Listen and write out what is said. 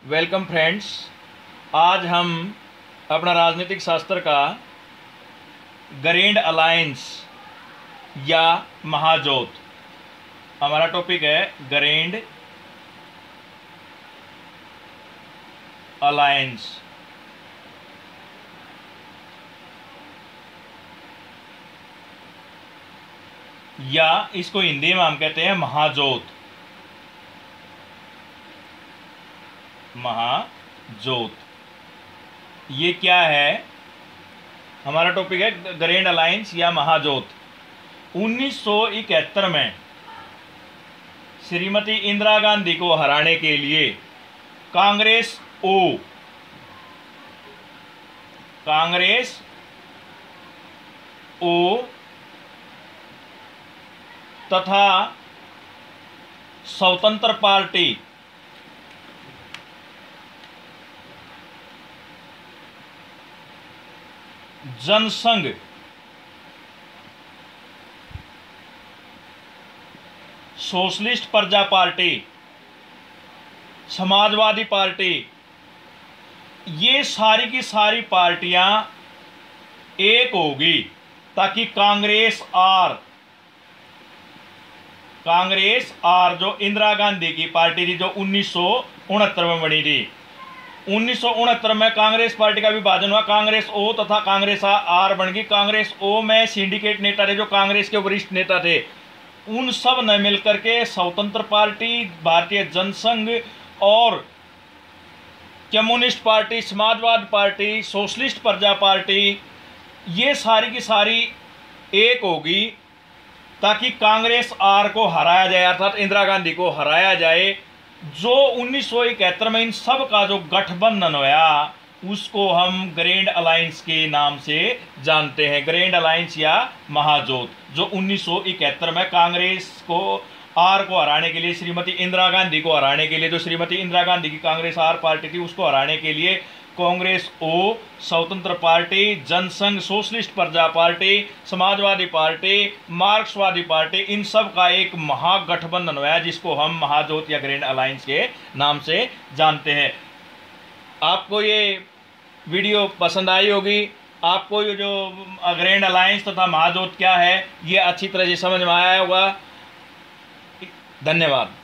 Welcome friends. आज हम अपना राजनीतिक शास्त्र का ग्रैंड अलायंस या महाजोत, हमारा टॉपिक है ग्रैंड अलायंस। या इसको हिंदी में हम कहते हैं महाजोत। महाजोत ये क्या है? हमारा टॉपिक है ग्रैंड अलायंस या महाजोत। 1971 में श्रीमती इंदिरा गांधी को हराने के लिए कांग्रेस ओ तथा Swatantra Party Jansangh Socialist Praja Party, Samajwadi Party, ये सारी की सारी पार्टियां एक होगी ताकि कांग्रेस आर जो इंदिरा गांधी की पार्टी थी, जो 1969 में बनी थी। 1969 में कांग्रेस पार्टी का विभाजन हुआ, कांग्रेस ओ तथा कांग्रेस आर बन गई। कांग्रेस ओ में सिंडिकेट नेता थे, जो कांग्रेस के वरिष्ठ नेता थे, उन सब ने मिलकर के स्वतंत्र पार्टी, भारतीय जनसंघ और Communist Party, Samajwadi Party, Socialist Praja Party, ये सारी की सारी एक होगी ताकि कांग्रेस आर को हराया जाए, अर्थात इंदिरा गांधी को हराया जाए। जो 1971 में इन सब का जो गठबंधन होया उसको हम ग्रैंड अलायंस के नाम से जानते हैं। ग्रैंड अलायंस या महाजोत, जो 1971 में कांग्रेस को आर को हराने के लिए, श्रीमती इंदिरा गांधी को हराने के लिए, जो श्रीमती इंदिरा गांधी की कांग्रेस आर पार्टी थी उसको हराने के लिए Congress O, Swatantra Party, Jansangh, Socialist Praja Party, Samajwadi Party, मार्क्सवादी पार्टी, इन सब का एक महागठबंधन हुआ है जिसको हम महाजोत या ग्रैंड अलायंस के नाम से जानते हैं। आपको ये वीडियो पसंद आई होगी। आपको ये जो ग्रैंड अलायंस तथा महाजोत क्या है ये अच्छी तरह से समझ में आया होगा। धन्यवाद।